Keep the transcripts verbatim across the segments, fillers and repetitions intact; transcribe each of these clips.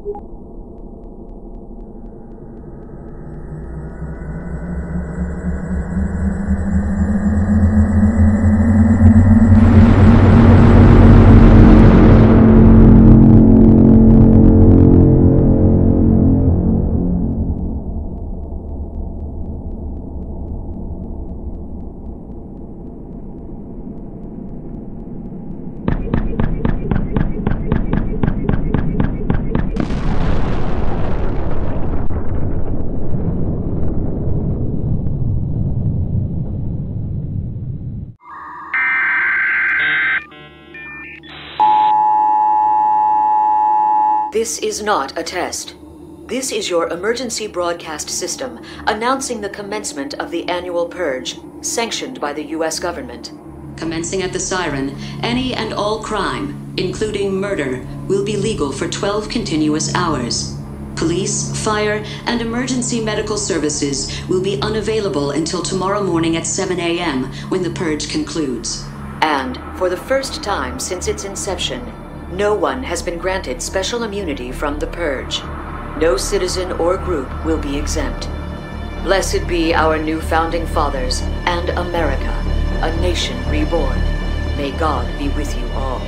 This is not a test. This is your emergency broadcast system announcing the commencement of the annual purge, sanctioned by the U S government. Commencing at the siren, any and all crime, including murder, will be legal for twelve continuous hours. Police, fire, and emergency medical services will be unavailable until tomorrow morning at seven A M when the purge concludes. And, for the first time since its inception, no one has been granted special immunity from the purge. No citizen or group will be exempt. Blessed be our new founding fathers and America, a nation reborn. May God be with you all.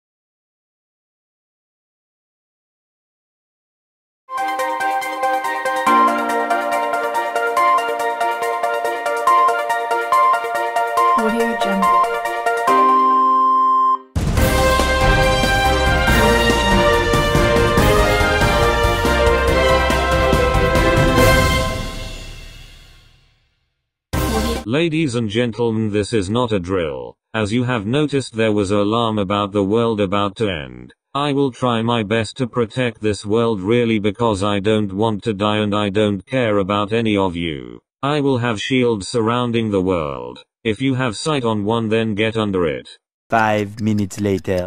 Audio Jungle. Ladies and gentlemen, this is not a drill. As you have noticed, there was an alarm about the world about to end. I will try my best to protect this world, really, because I don't want to die and I don't care about any of you. I will have shields surrounding the world. If you have sight on one, then get under it. Five minutes later.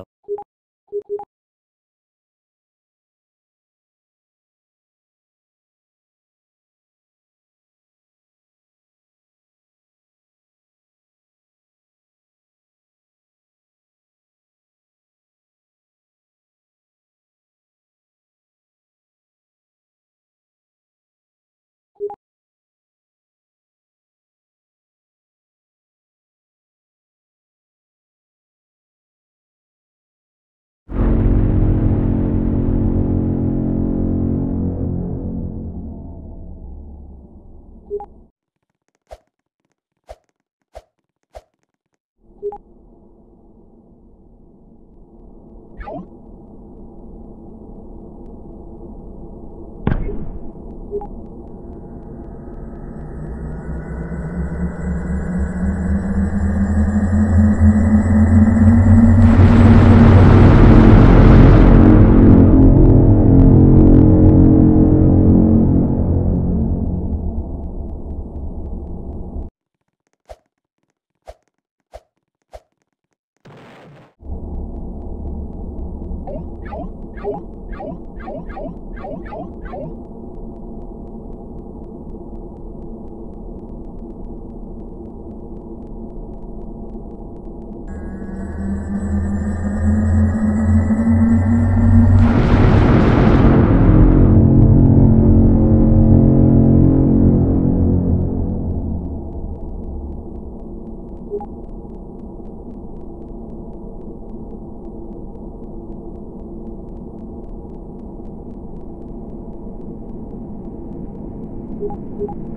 You